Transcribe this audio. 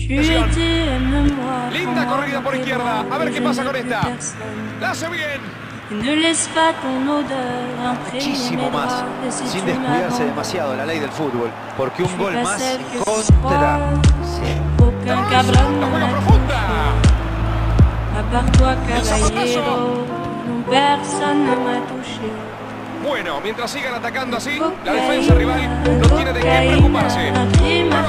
Linda corrida por izquierda. A ver qué pasa con esta. La hace bien. Muchísimo más, sin descuidarse demasiado la ley del fútbol, porque un gol más contra. La juega profunda. El zapatazo. Bueno, mientras sigan atacando así, la defensa rival no tiene de qué preocuparse.